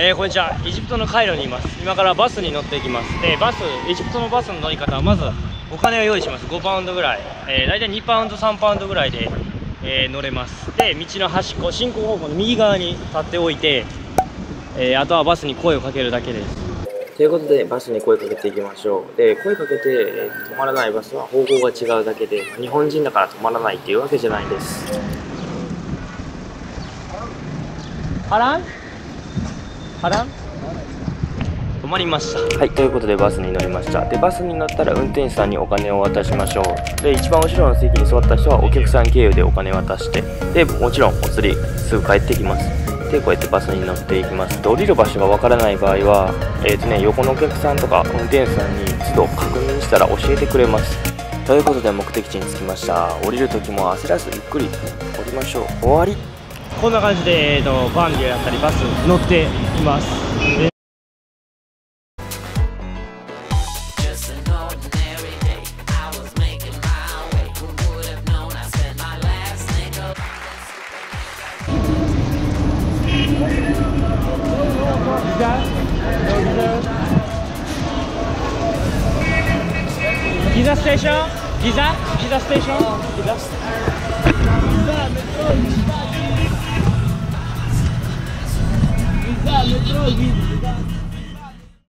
こんにちは。エジプトのカイロにいます。今からバスに乗っていきます。で、エジプトのバスの乗り方は、まずお金を用意します。5パウンドぐらい。大体2パウンド、3パウンドぐらいで、乗れます。で、道の端っこ、進行方向の右側に立っておいて、あとはバスに声をかけるだけです。ということで、バスに声かけていきましょう。で、声かけて、止まらないバスは方向が違うだけで、日本人だから止まらないっていうわけじゃないです。ハラン止まりました。はい、ということでバスに乗りました。で、バスに乗ったら運転手さんにお金を渡しましょう。で、一番後ろの席に座った人はお客さん経由でお金渡して、で、もちろんお釣りすぐ帰ってきます。で、こうやってバスに乗っていきます。で、降りる場所がわからない場合は、横のお客さんとか運転手さんに都度確認したら教えてくれます。ということで目的地に着きました。降りる時も焦らずゆっくり降りましょう。終わり。こんな感じで、バンディだったりバス乗っています。ギザステーション？ギザステーション？ギザメトロ